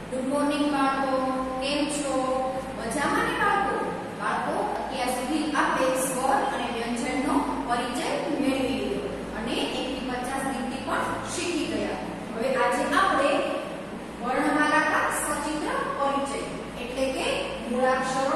Good morning બાળકો, કેમ છો? મજામાં ને બાળકો? બાળકો, અત્યાર સુધી આપણે સ્વર અને વ્યંજનનો પરિચય મેળવી લીધો અને 1 થી 50 ગીતથી પણ શીખી ગયા. હવે આજે આપણે વર્ણમાલા કા સચિત્ર પરિચય એટલે કે મૂળાક્ષરો